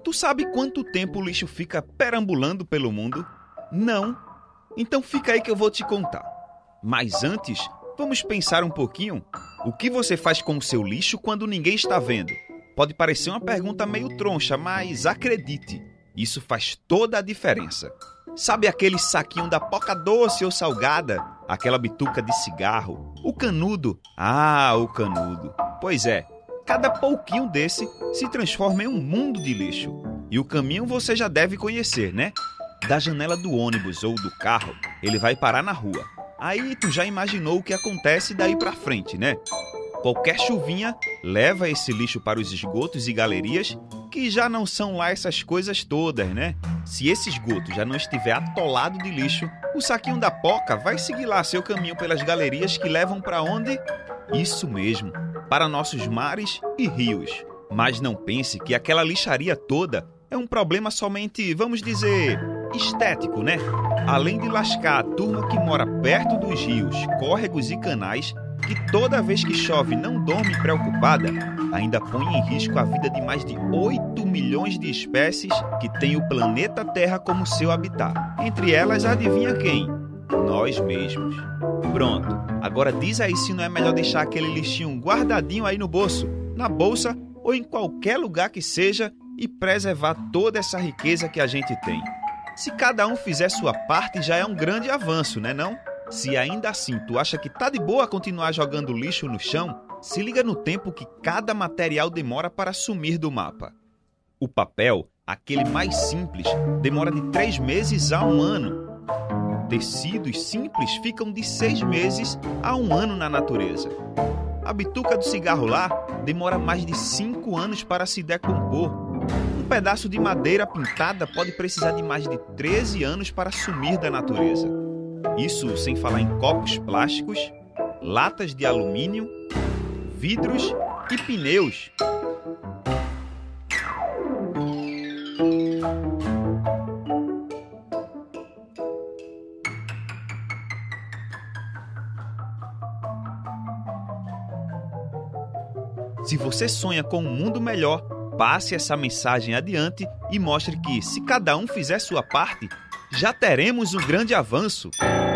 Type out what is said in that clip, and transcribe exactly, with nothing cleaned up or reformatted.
Tu sabe quanto tempo o lixo fica perambulando pelo mundo? Não? Então fica aí que eu vou te contar. Mas antes, vamos pensar um pouquinho. O que você faz com o seu lixo quando ninguém está vendo? Pode parecer uma pergunta meio troncha, mas acredite, isso faz toda a diferença. Sabe aquele saquinho da Poca Doce ou salgada? Aquela bituca de cigarro? O canudo? Ah, o canudo. Pois é, cada pouquinho desse se transforma em um mundo de lixo. E o caminho você já deve conhecer, né? Da janela do ônibus ou do carro, ele vai parar na rua. Aí tu já imaginou o que acontece daí pra frente, né? Qualquer chuvinha leva esse lixo para os esgotos e galerias, que já não são lá essas coisas todas, né? Se esse esgoto já não estiver atolado de lixo, o saquinho da Poca vai seguir lá seu caminho pelas galerias que levam para onde? Isso mesmo, para nossos mares e rios. Mas não pense que aquela lixaria toda é um problema somente, vamos dizer, estético, né? Além de lascar a turma que mora perto dos rios, córregos e canais, que toda vez que chove não dorme preocupada, ainda põe em risco a vida de mais de oito milhões de espécies que têm o planeta Terra como seu habitat. Entre elas, adivinha quem? Nós mesmos. Pronto, agora diz aí se não é melhor deixar aquele lixinho guardadinho aí no bolso, na bolsa ou em qualquer lugar que seja e preservar toda essa riqueza que a gente tem. Se cada um fizer sua parte, já é um grande avanço, né não? Se ainda assim tu acha que tá de boa continuar jogando lixo no chão, se liga no tempo que cada material demora para sumir do mapa. O papel, aquele mais simples, demora de três meses a um ano. Tecidos simples ficam de seis meses a um ano na natureza. A bituca do cigarro lá demora mais de cinco anos para se decompor. Um pedaço de madeira pintada pode precisar de mais de treze anos para sumir da natureza. Isso sem falar em copos plásticos, latas de alumínio, vidros e pneus. Se você sonha com um mundo melhor, passe essa mensagem adiante e mostre que, se cada um fizer sua parte, já teremos um grande avanço.